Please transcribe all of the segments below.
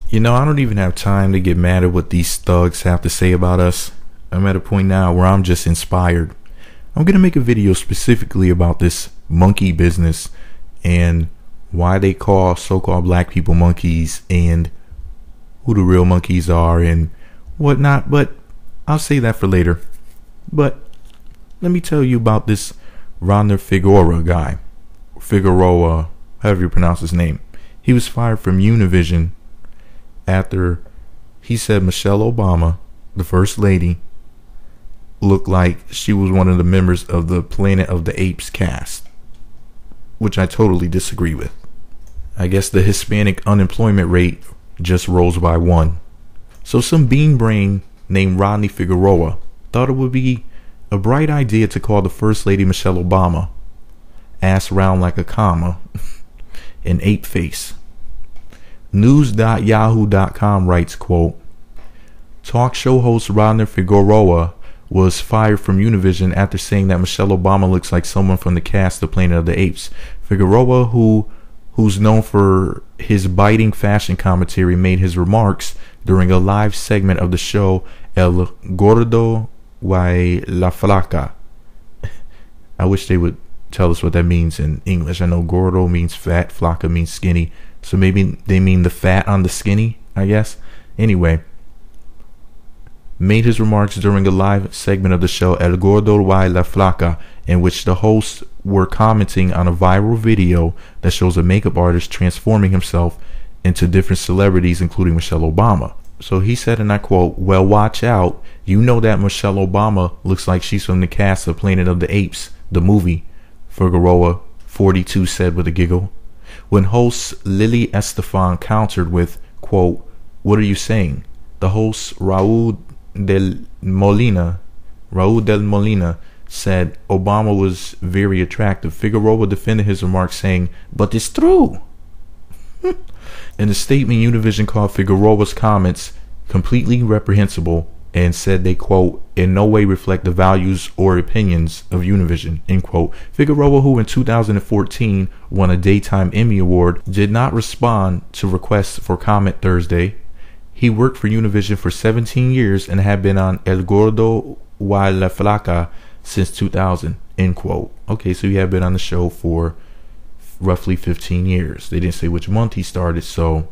You know, I don't even have time to get mad at what these thugs have to say about us. I'm at a point now where I'm just inspired. I'm going to make a video specifically about this monkey business and why they call so-called black people monkeys and who the real monkeys are and whatnot, but I'll say that for later. But let me tell you about this Rodner Figueroa guy. Figueroa, however you pronounce his name. He was fired from Univision after he said Michelle Obama, the first lady, looked like she was one of the members of the Planet of the Apes cast, which I totally disagree with. I guess the Hispanic unemployment rate just rose by 1. So some bean brain named Rodner Figueroa thought it would be a bright idea to call the first lady Michelle Obama ass round like a comma an ape face. News.yahoo.com writes, quote, talk show host Rodner Figueroa was fired from Univision after saying that Michelle Obama looks like someone from the cast of Planet of the Apes. Figueroa, who's known for his biting fashion commentary, made his remarks during a live segment of the show El Gordo y la Flaca. I wish they would tell us what that means in English. I know gordo means fat, flaca means skinny, so maybe they mean the fat on the skinny, I guess. Anyway, made his remarks during a live segment of the show El Gordo y la Flaca, in which the hosts were commenting on a viral video that shows a makeup artist transforming himself into different celebrities, including Michelle Obama. So he said, and I quote, well, watch out. You know that Michelle Obama looks like she's from the cast of Planet of the Apes, the movie, Figueroa, 42, said with a giggle. When host Lily Estefan countered with, quote, what are you saying? The host Raul del Molina said Obama was very attractive. Figueroa defended his remarks, saying, but it's true. In a statement, Univision called Figueroa's comments completely reprehensible and said they, quote, in no way reflect the values or opinions of Univision, end quote. Figueroa, who in 2014 won a Daytime Emmy Award, did not respond to requests for comment Thursday. He worked for Univision for 17 years and had been on El Gordo y la Flaca since 2000, end quote. Okay, so he had been on the show for roughly 15 years. They didn't say which month he started, so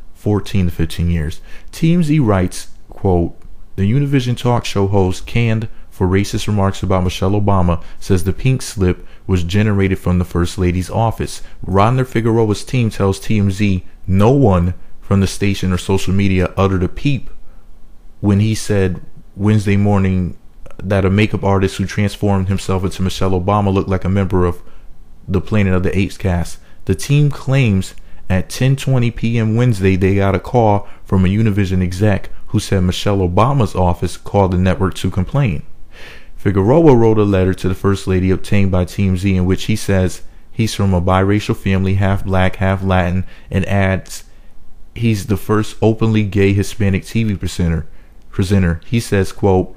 14 to 15 years. TMZ writes, quote, the Univision talk show host, canned for racist remarks about Michelle Obama, says the pink slip was generated from the First Lady's office. Rodner Figueroa's team tells TMZ no one from the station or social media uttered a peep when he said Wednesday morning that a makeup artist who transformed himself into Michelle Obama looked like a member of the Planet of the Apes cast. The team claims at 10:20 p.m. Wednesday they got a call from a Univision exec who said Michelle Obama's office called the network to complain. Figueroa wrote a letter to the First Lady obtained by TMZ in which he says he's from a biracial family, half black, half Latin, and adds he's the first openly gay Hispanic TV presenter. He says, quote,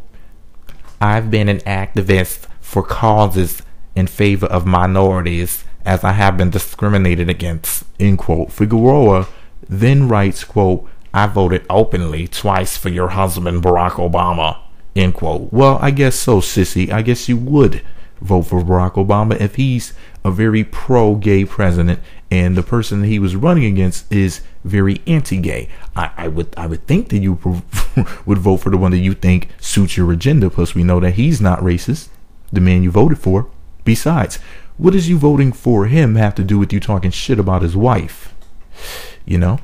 I've been an activist for causes in favor of minorities as I have been discriminated against, end quote. Figueroa then writes, quote, I voted openly twice for your husband Barack Obama, end quote. Well, I guess so, sissy. I guess you would vote for Barack Obama if he's a very pro-gay president and the person that he was running against is very anti-gay. I would think that you would vote for the one that you think suits your agenda. Plus, we know that he's not racist, the man you voted for. Besides, what does you voting for him have to do with you talking shit about his wife? You know,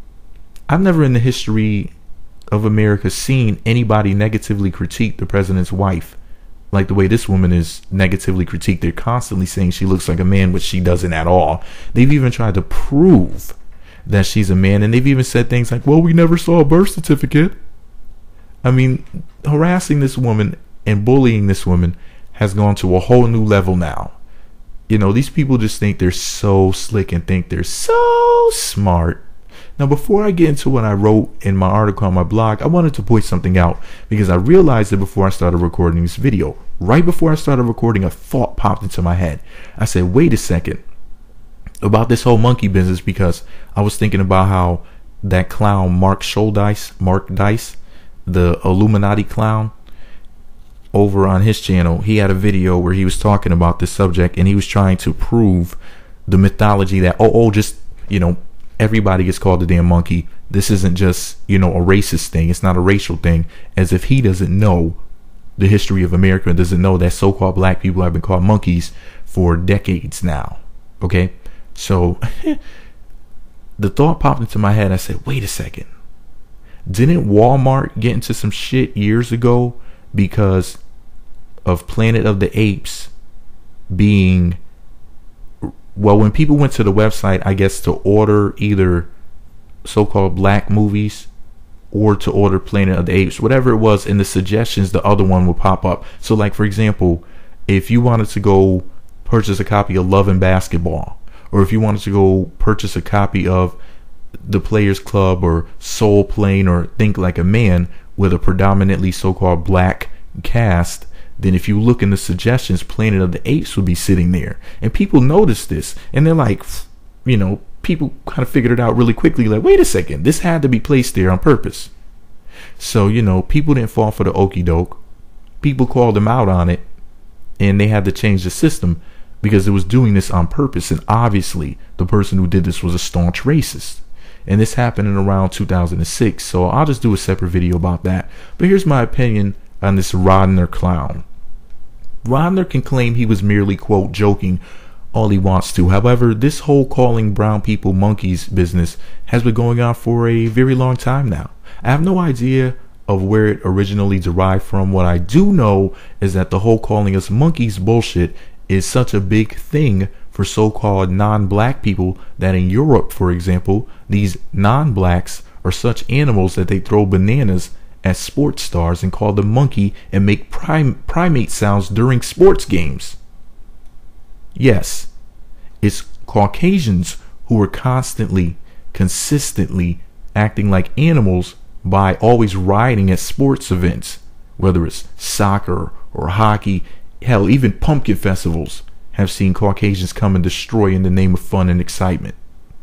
I've never in the history of America seen anybody negatively critique the president's wife like the way this woman is negatively critiqued. They're constantly saying she looks like a man, which she doesn't at all. They've even tried to prove that she's a man, and they've even said things like, well, we never saw a birth certificate. I mean, harassing this woman and bullying this woman has gone to a whole new level now. You know, these people just think they're so slick and think they're so smart. Now, before I get into what I wrote in my article on my blog, I wanted to point something out because I realized it before I started recording this video. Right before I started recording, a thought popped into my head. I said, wait a second, about this whole monkey business, because I was thinking about how that clown Mark Dice, the Illuminati clown, over on his channel, he had a video where he was talking about this subject, and he was trying to prove the mythology that just everybody gets called a damn monkey. This isn't just a racist thing. It's not a racial thing. As if he doesn't know the history of America and doesn't know that so-called black people have been called monkeys for decades now. Okay, so the thought popped into my head. I said, wait a second. Didn't Walmart get into some shit years ago because of Planet of the Apes being, well, when people went to the website, I guess, to order either so-called black movies or to order Planet of the Apes, whatever it was, in the suggestions, the other one would pop up. So, like, for example, if you wanted to go purchase a copy of Love and Basketball, or if you wanted to go purchase a copy of The Players Club or Soul Plane or Think Like a Man with a predominantly so-called black cast, then if you look in the suggestions, Planet of the Apes would be sitting there. And people notice this, and they're like, people kind of figured it out really quickly, like, wait a second, this had to be placed there on purpose. So, people didn't fall for the okie doke. People called them out on it, and they had to change the system because it was doing this on purpose. And obviously, the person who did this was a staunch racist. And this happened in around 2006. So I'll just do a separate video about that. But here's my opinion on this Rodner clown. Rodner can claim he was merely, quote, joking all he wants to. However, this whole calling brown people monkeys business has been going on for a very long time now. I have no idea of where it originally derived from. What I do know is that the whole calling us monkeys bullshit is such a big thing for so-called non-black people that in Europe, for example, these non-blacks are such animals that they throw bananas at sports stars and call them monkey and make primate sounds during sports games. Yes, it's Caucasians who are consistently acting like animals by always rioting at sports events, whether it's soccer or hockey. Hell, even pumpkin festivals have seen Caucasians come and destroy in the name of fun and excitement.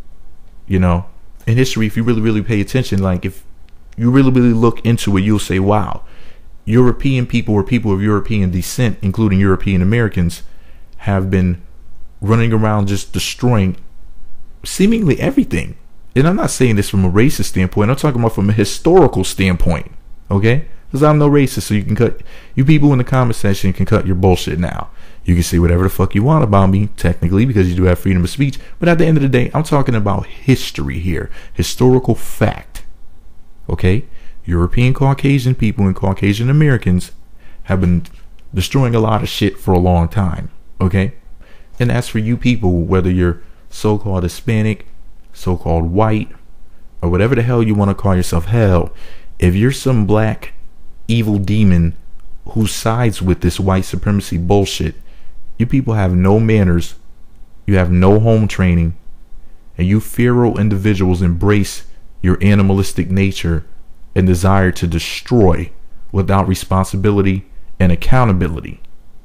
In history, if you really pay attention, like if you really look into it, you'll say, wow, European people or people of European descent, including European Americans, have been running around just destroying seemingly everything. And I'm not saying this from a racist standpoint. I'm talking about from a historical standpoint. Okay? Because I'm no racist, so you people in the comment section can cut your bullshit now. You can say whatever the fuck you want about me, technically, because you do have freedom of speech. But at the end of the day, I'm talking about history here. Historical fact. Okay? European Caucasian people and Caucasian Americans have been destroying a lot of shit for a long time. Okay? And as for you people, whether you're so-called Hispanic, so-called white, or whatever the hell you want to call yourself, hell, if you're some black evil demon who sides with this white supremacy bullshit, you people have no manners, you have no home training, and you feral individuals embrace your animalistic nature and desire to destroy without responsibility and accountability.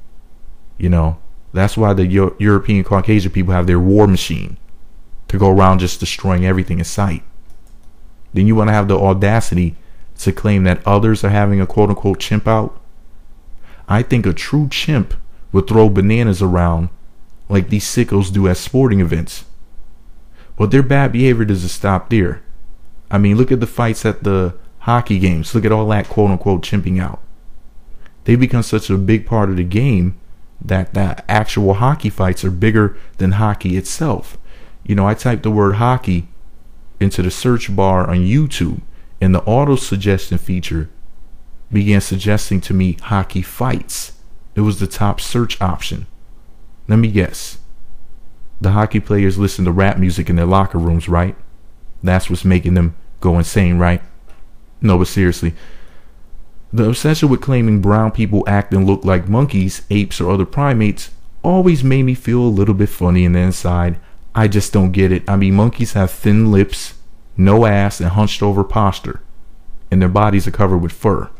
That's why the European Caucasian people have their war machine to go around just destroying everything in sight. Then you want to have the audacity to claim that others are having a quote-unquote chimp out. I think a true chimp would throw bananas around like these sickos do at sporting events. But their bad behavior doesn't stop there. I mean, look at the fights at the hockey games. Look at all that quote-unquote chimping out. They become such a big part of the game that the actual hockey fights are bigger than hockey itself. I typed the word hockey into the search bar on YouTube, and the auto suggestion feature began suggesting to me hockey fights. It was the top search option. Let me guess. The hockey players listen to rap music in their locker rooms, right? That's what's making them go insane, right? No, but seriously, the obsession with claiming brown people act and look like monkeys, apes, or other primates always made me feel a little bit funny in the inside. I just don't get it. I mean, monkeys have thin lips, no ass, and hunched over posture, and their bodies are covered with fur.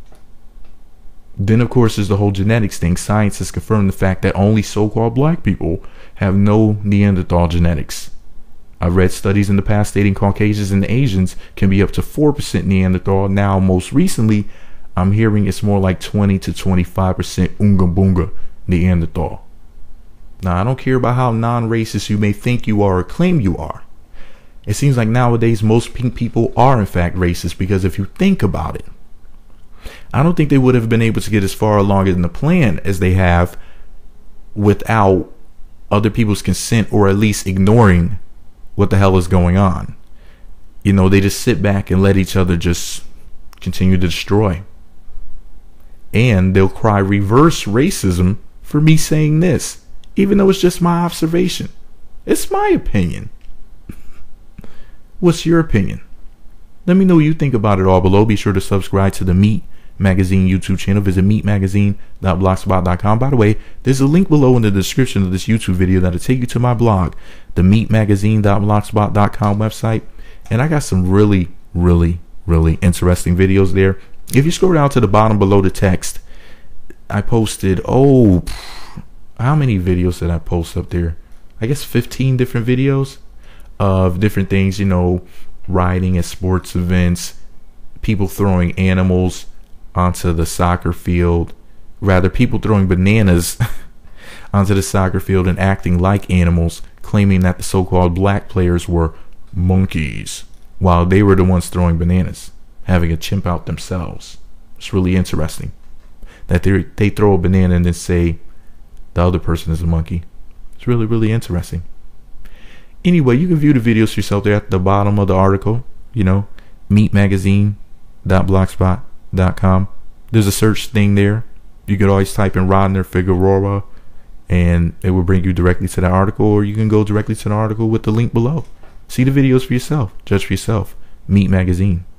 Then, of course, there's the whole genetics thing. Science has confirmed the fact that only so-called black people have no Neanderthal genetics. I've read studies in the past stating Caucasians and Asians can be up to 4% Neanderthal. Now, most recently, I'm hearing it's more like 20 to 25% Oonga Boonga Neanderthal. Now, I don't care about how non-racist you may think you are or claim you are. It seems like nowadays most pink people are in fact racist, because if you think about it, I don't think they would have been able to get as far along in the plan as they have without other people's consent, or at least ignoring what the hell is going on. You know, they just sit back and let each other just continue to destroy. And they'll cry reverse racism for me saying this, even though it's just my observation. It's my opinion. What's your opinion? Let me know what you think about it all below. Be sure to subscribe to the Meat Magazine YouTube channel. Visit meatmagazine.blogspot.com. By the way, there's a link below in the description of this YouTube video that'll take you to my blog, the meatmagazine.blogspot.com website. And I got some really interesting videos there. If you scroll down to the bottom below the text, I posted, how many videos did I post up there? I guess 15 different videos of different things, you know, riding at sports events, people throwing animals onto the soccer field, rather people throwing bananas onto the soccer field and acting like animals, claiming that the so-called black players were monkeys while they were the ones throwing bananas, having a chimp out themselves. It's really interesting that they throw a banana and then say the other person is a monkey. It's really interesting. Anyway, you can view the videos yourself there at the bottom of the article, you know, meatmagazine.blogspot.com. There's a search thing there. You could always type in Rodner Figueroa and it will bring you directly to the article, or you can go directly to the article with the link below. See the videos for yourself. Judge for yourself. Meat Magazine.